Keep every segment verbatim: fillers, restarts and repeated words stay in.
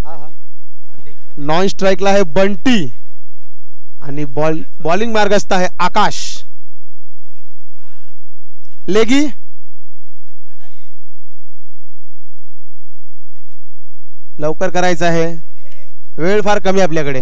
Non स्ट्राइकला आहे बंटी आणि बॉल बॉलिंग मार्गस्थ आहे आकाश. लेगी लवकर करायचं आहे, वेळ फार कमी आपल्याकडे.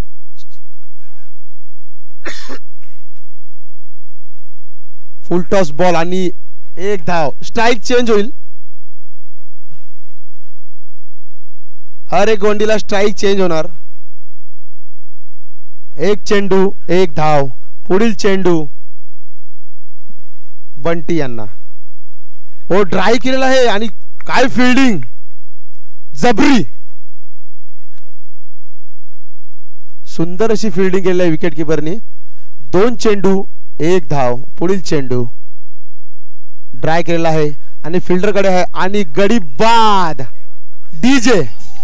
फुल टॉस बॉल आणि एक धाव. स्ट्राइक चेंज होईल, हर एक गोंडीला स्ट्राइक चेंज होणार. एक चेंडू एक धाव. पुढील चेंडू बंटी यांना. हो ड्राय केलेला आहे आणि काय फिल्डिंग जबरी, सुंदर अशी फिल्डिंग केलेली आहे विकेट किपरनी. दोन चेंडू एक धाव. पुढील चेंडू ड्राय केलेला आहे आणि फिल्डर कडे आहे आणि गडी बाद. DJ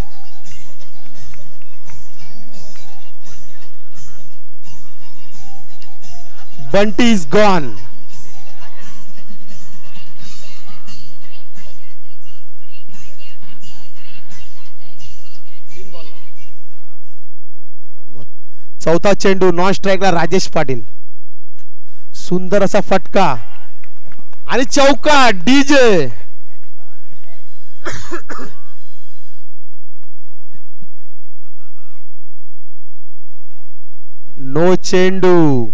Bunty is gone. चौथा चेंडू नॉन स्ट्राइकला राजेश पाटील. सुंदर असा फटका आणि चौका. डीजे नो चेंडू,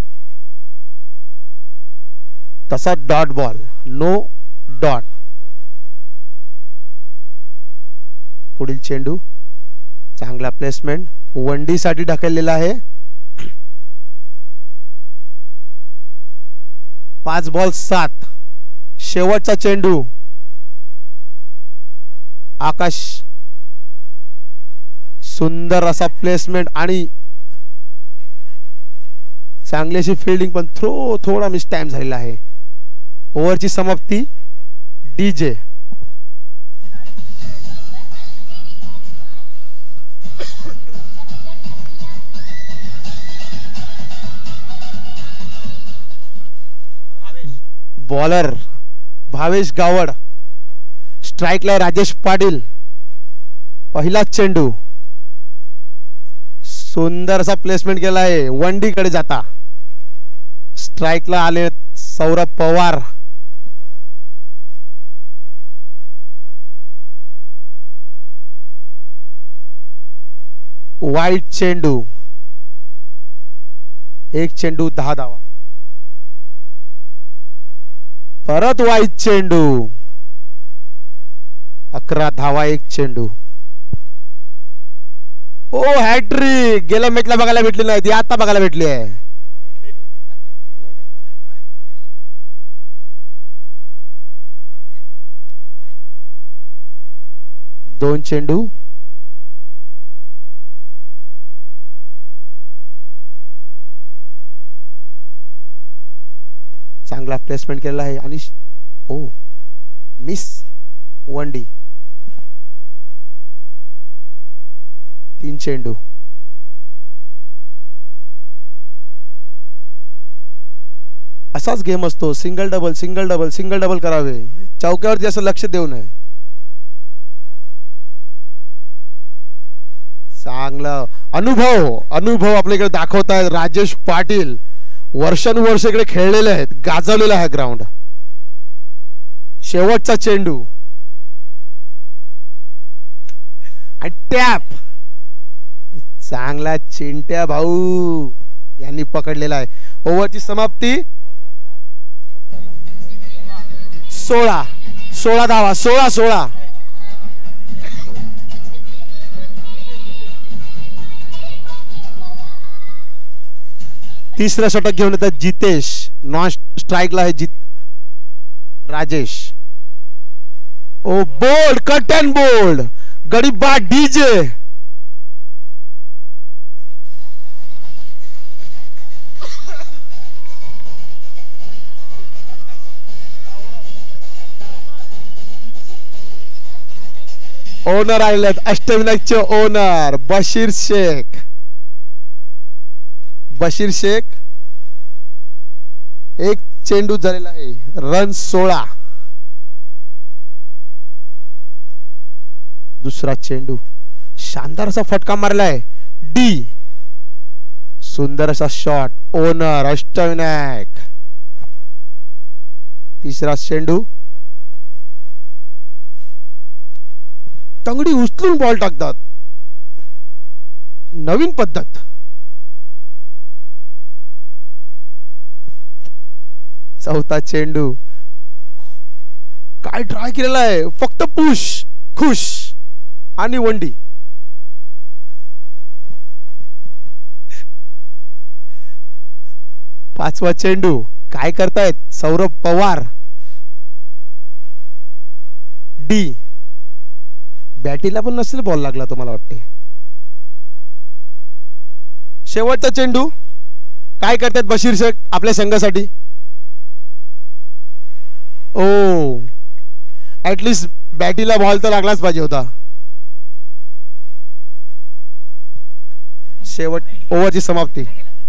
तसा डॉट बॉल. No dot. पुढील चेंडू चांगला प्लेसमेंट, वनडी साठी ढकललेला आहे. पाच बॉल सात. शेवटचा चेंडू आकाश. सुंदर असा प्लेसमेंट आणि चांगली अशी फिल्डिंग, पण थ्रो थोडा मिस टाइम झालेला आहे. ओव्हरची समाप्ती. DJ bowler Bhavesh Gawad. स्ट्राइकला राजेश पाटील. पहिला चेंडू सुंदर असा प्लेसमेंट केला आहे, वनडी कडे जाता. स्ट्राइकला आले सौरभ पवार. वाईट चेंडू. एक चेंडू दहा धावा. परत वाईट चेंडू. अकरा धावा एक चेंडू. Oh hat-trick. गेल्या मॅचला बघायला भेटली नाही ती, आता बघायला भेटली आहे. दोन चेंडू. चांगला प्लेसमेंट केलेला आहे आणि ओ मिस. वनडी. तीन चेंडू. असाच गेम असतो, single double single double single double करावे, चौक्यावरती असं लक्ष देऊ नये. चांगला अनुभव अनुभव आपल्याकडे दाखवतायत राजेश पाटील. वर्षानुवर्ष इकडे खेळलेले आहेत, गाजवलेला आहे ग्राउंड. शेवटचा चेंडू आणि टॅप. चांगला चिंट्या भाऊ यांनी पकडलेला आहे. ओव्हरची समाप्ती. सोळा सोळा धावा. सोळा सोळा. तिसरा षटक घेऊन येतात जितेश. नॉन स्ट्राइकला आहे Jeet Rajesh. Oh bowled. Caught and bowled. गडी बाद. डीजे ओनर आलेत. अष्टविनायकचे ओनर बशीर शेख. बशीर शेख. एक चेंडू झालेला आहे. रन सोळा. दुसरा चेंडू शानदार असा फटका मारलाय. डी. सुंदर असा शॉट. ओनर अष्टविनायक. तिसरा चेंडू. तंगडी उचलून बॉल टाकतात. नवीन पद्धत. चौथा चेंडू. काय ट्राय केलेला आहे. फक्त पुश खुश आणि वंडी. पाचवा चेंडू. काय करतायत सौरभ पवार. डी. बॅटीला पण नसेल बॉल लागला तुम्हाला वाटते. शेवटचा चेंडू. काय करतात बशीर शेख आपल्या संघासाठी. ओ ऍटलिस्ट बॅटीला बॉल तर लागलाच पाहिजे होता. शेवट ओव्हरची समाप्ती.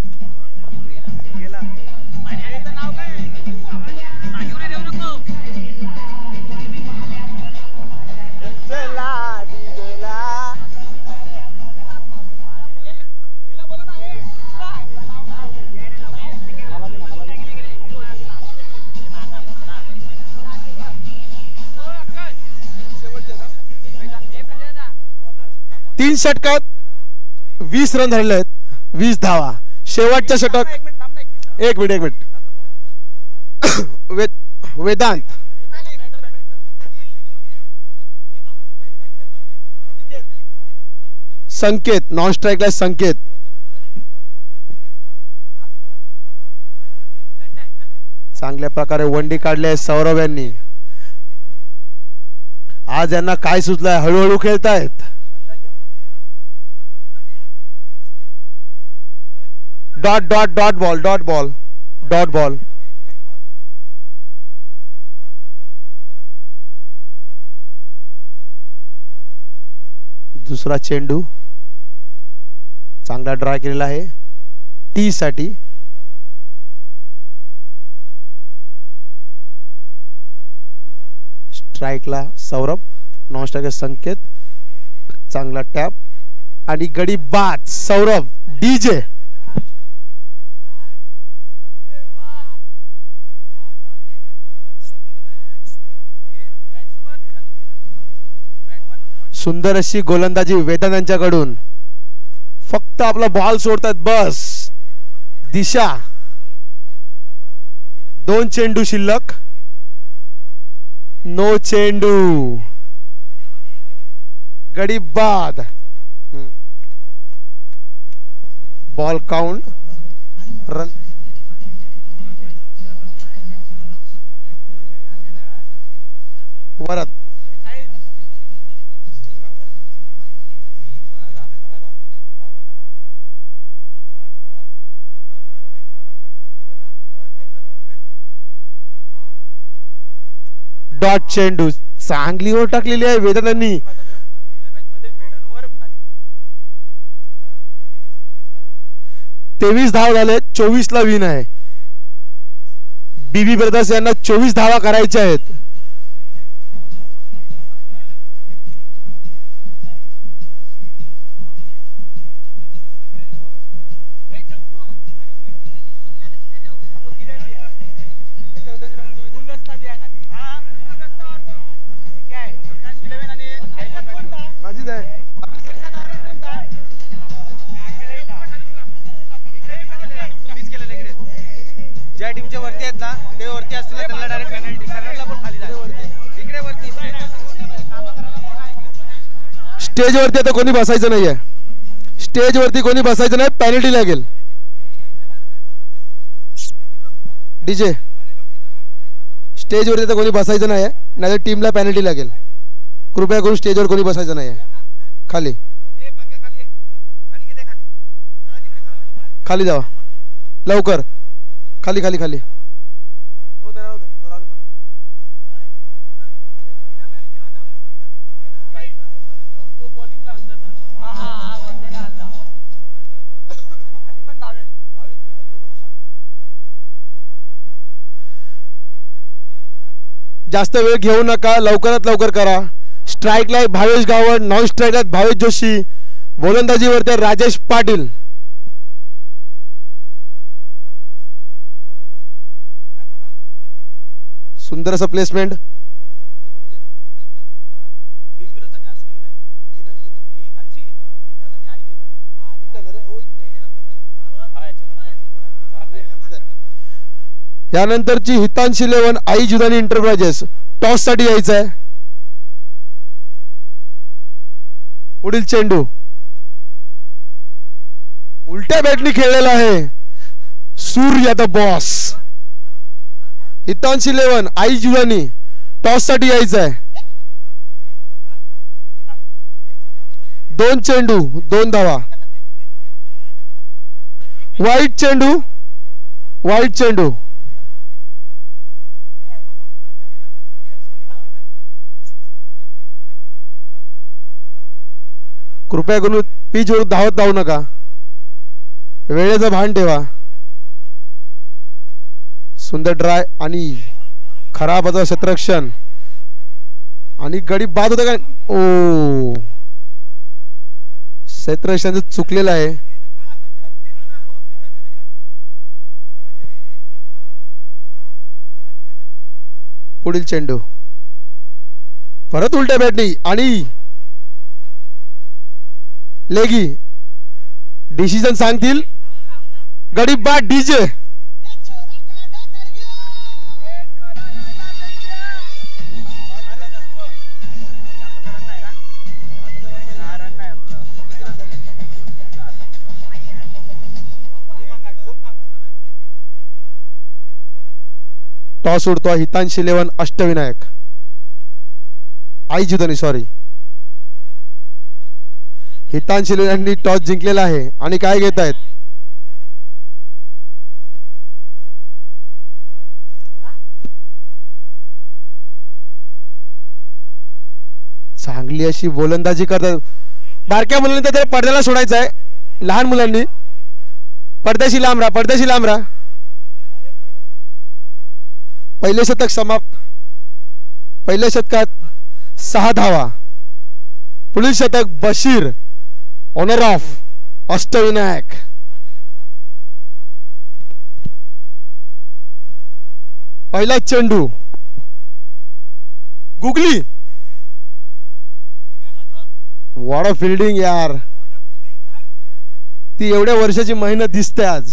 तीन षटकात वीस रन झालेले आहेत. वीस धावा. शेवटच्या षटक. एक मिनिट एक मिनिट वेद वेदांत. संकेत नॉन स्ट्राईकला. संकेत. चांगल्या प्रकारे वंडी काढली आहे सौरभ यांनी. आज यांना काय सुचलंय. हळूहळू खेळतायत. Dot dot dot ball. Dot ball. Dot ball. दुसरा चेंडू. चांगला ड्राय केलेला आहे. टी साठी. स्ट्राईकला सौरभ. नॉन स्ट्राईक संकेत. चांगला टॅप आणि गडी बाद. सौरभ. डीजे. सुंदर अशी गोलंदाजी वेदांत यांच्याकडून. फक्त आपला बॉल सोडतात बस. दिशा. दोन चेंडू शिल्लक. नो चेंडू. गडी बाद. Ball count. रन. वरत. डॉट चेंडू. चांगली ओव्हर टाकलेली आहे वेदांतांनी. तेवीस धाव झाले. चोवीस ला विन आहे. बीबी ब्रदर्स यांना चोवीस धावा करायच्या आहेत. ज्या टीमच्या वरती आहेत ना ते वरती असतील त्यांना डायरेक्ट पेनल्टी. सरळला पण खाली जाते. इकडे वरती स्टेज वरती आता कोणी बसायचं नाहीये. स्टेज वरती कोणी बसायचं नाही. पेनल्टी लागेल. डीजे. स्टेज वरती आता कोणी बसायचं नाही. नाही तर टीमला पेनल्टी लागेल. कृपया करून स्टेजवर कोणी बसायचं नाही. खाली खाली जावा लवकर. खाली खाली खाली. जास्त वेळ घेऊ नका. लवकरात लवकर करा. स्ट्राईकला भावेश गावड. नॉन स्ट्राईकला भावेश जोशी. गोलंदाजीवरती राजेश पाटील. सुंदर असं प्लेसमेंट. यानंतरची Hitanshi eleven Aai Judani enterprises toss साठी यायचं आहे. पुढील चेंडू उलट्या बॅटनी खेळलेला आहे. Surya the boss. Hitanshi eleven Aai Judani toss साठी यायचं आहे. दोन चेंडू दोन धावा. वाईट चेंडू वाईट चेंडू. कृपया करून पिच वर धावत धावू नका. वेळेचं भान ठेवा. सुंदर ड्राय आणि खराब होता क्षेत्ररक्षण आणि गडी बाद होता का. ओ क्षेत्ररक्षण चुकलेलं आहे. पुढील चेंडू परत उलट्या बॅटनी आणि लेगी. डिसिजन सांगतील गडी बाद डीजे. टॉस उडतो हितांशी इलेव्हन अष्टविनायक आई जुदानी सॉरी हितांशी इलेव्हननी टॉस जिंकलेला आहे आणि काय घेत आहेत. चांगली अशी गोलंदाजी करतात. बारक्या मुलांनी तर पडद्याला सोडायचं आहे. लहान मुलांनी पडद्याशी लांब राहा पडद्याशी लांब राहा. पहिले शतक समाप्त. पहिल्या शतकात सहा धावा. पुढील शतक बशीर ऑनर ऑफ अष्टविनायक. पहिला चेंडू गुगली. व्हॉट अ फिल्डिंग यार. ती एवढ्या वर्षाची मेहनत दिसते आज.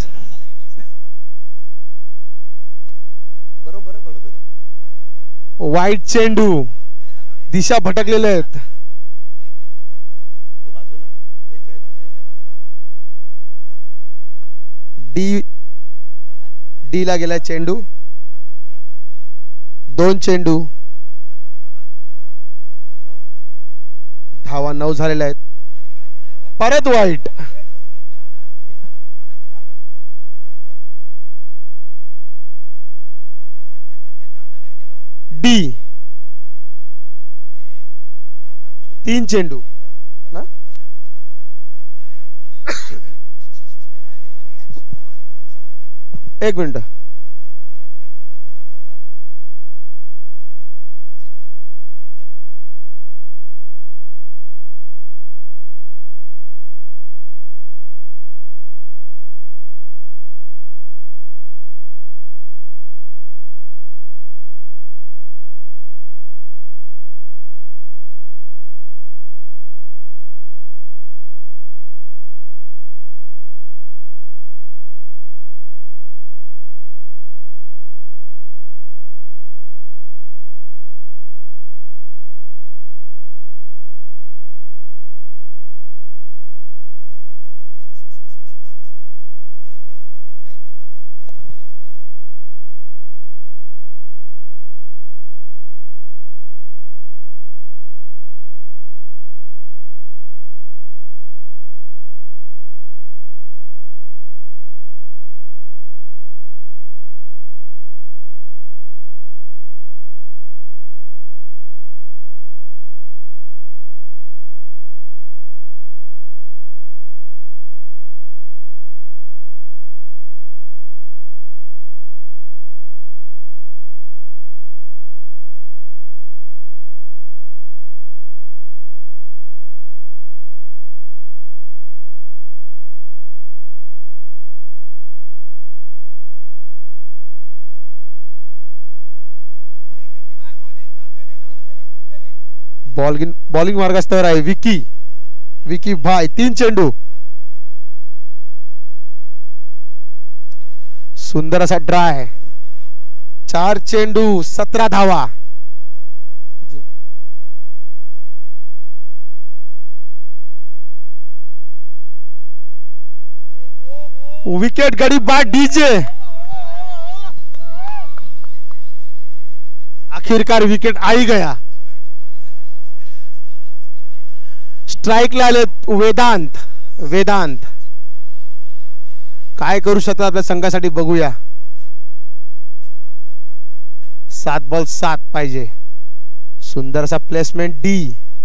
वाईट चेंडू. दिशा भटकलेले आहेत. डी डी ला गेला चेंडू. दोन चेंडू धावा नऊ झालेल्या आहेत. परत वाईट. डी तीन चेंडू ना. एक मिनिट. बॉलिंग बॉलिंग मार्गास्तावर आहे विकी विकी भाई. तीन चेंडू, सुंदर असा ड्राय. चार चेंडू सतरा धावा. विकेट गडी बाद डीजे. आखिरकार विकेट आई गया. स्ट्राईकला आले वेदांत. वेदांत काय करू शकतात आपल्या संघासाठी बघूया. सात बॉल सात पाहिजे. सुंदर असा प्लेसमेंट डी.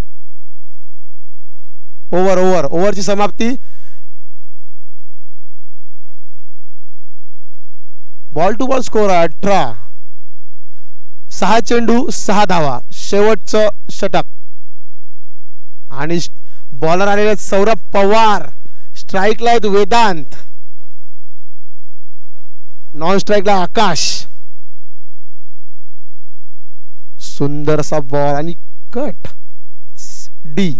ओव्हर ओव्हर ओव्हरची समाप्ती. बॉल टू बॉल स्कोर अठरा. सहा चेंडू सहा धावा. शेवटचं षटक. आणि बॉलर आलेले सौरभ पवार. स्ट्राईकला आहेत वेदांत. नॉन स्ट्राईकला आकाश. सुंदर असा बॉल आणि कट डी.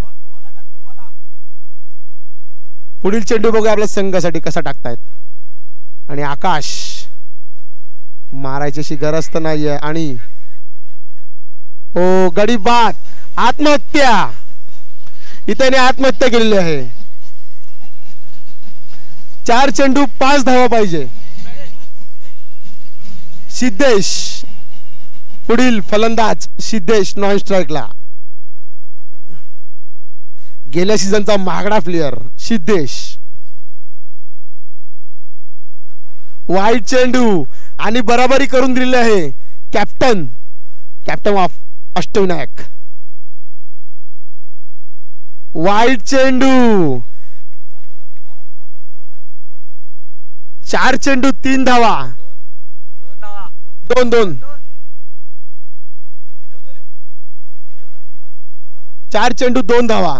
पुढील चेंडू बघूया आपल्या संघासाठी कसा टाकतायत. आणि आकाश मारायची अशी गरज तर नाहीये. आणि हो गडी बाद. आत्महत्या. इथे आत्महत्या केलेली आहे. चार चेंडू पाच धावा पाहिजे. सिद्धेश पुढील फलंदाज. सिद्धेश नॉन स्ट्राईकला. गेल्या सीझनचा महागडा प्लेयर सिद्धेश. वाईट चेंडू आणि बराबरी करून दिलेली आहे कॅप्टन कॅप्टन ऑफ अष्टविनायक. वाईट चेंडू. चार चेंडू तीन धावा. दोन दोन. चार चेंडू दोन धावा.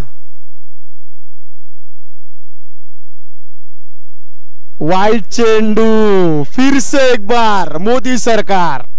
वाइट चेंडू. फिर से एक बार मोदी सरकार.